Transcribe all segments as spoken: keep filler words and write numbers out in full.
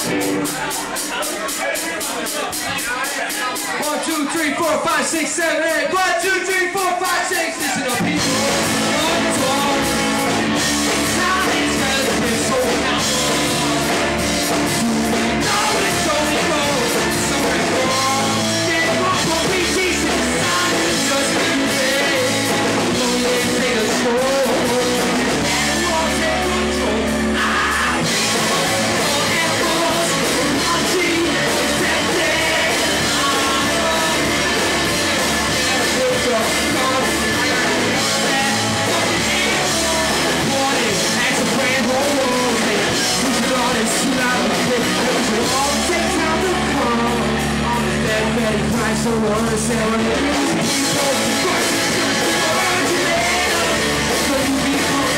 One, two, three, four, five, six, seven, eight. One, two, three, four, five, six. Listen up, people. One, two, time is relevant, so now. Now it's only gold, so it's gone. Get up for me, decent inside. Just music. Lonely, take a stroll. And we'll take control. Ah, and boss, Monty, that day. So long as there were people, so you become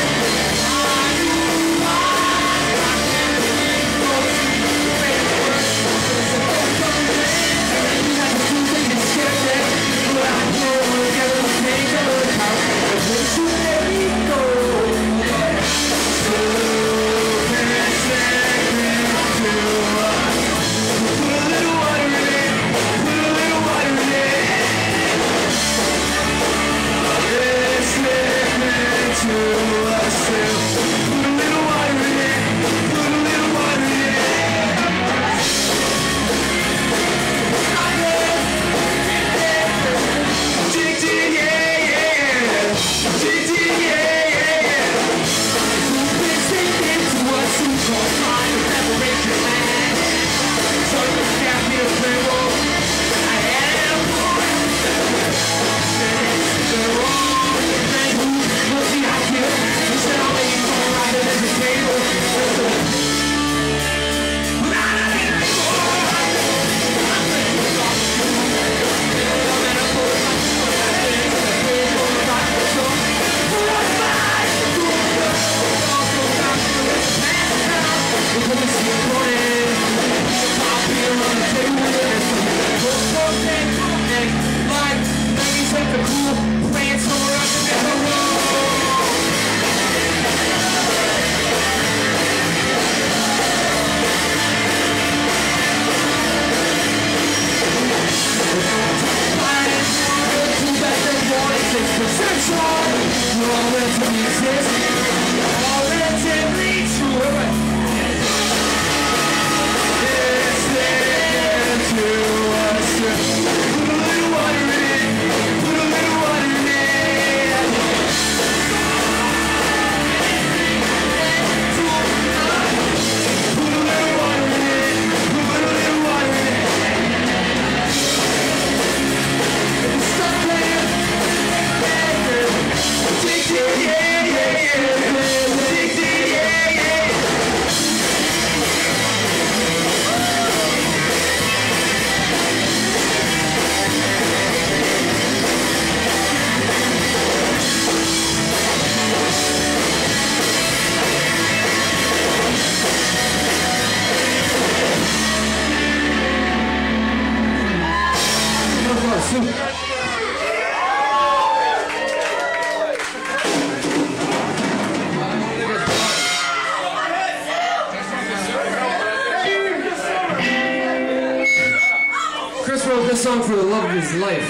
Chris wrote this song for the love of his life.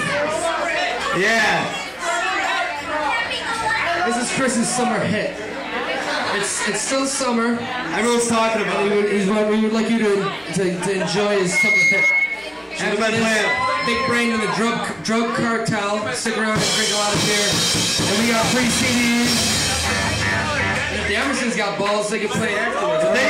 Yeah. This is Chris's summer hit. It's it's still summer. Everyone's talking about it. We would, we would like you to, to, to enjoy his summer hit. And been playing. Big Brain and the drug drug cartel. Stick around and drink a lot of beer. And we got free C Ds. And if the Emersons got balls, they can play afterwards. They